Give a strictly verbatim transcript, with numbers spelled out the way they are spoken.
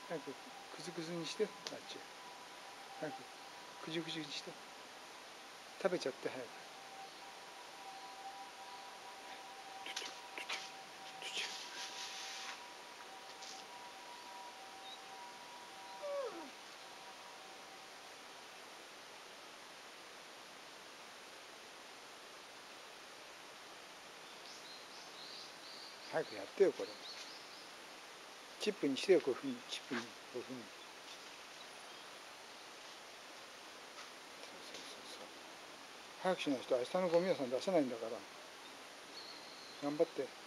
早くクズクズにして、あっち早くくじゅくじゅにして食べちゃって早く。早くやってよこれ。チップにしてよ、こういうふうにチップにこういうふうに。そうそうそうそう。早くしないと明日のゴミ屋さん出せないんだから。頑張って。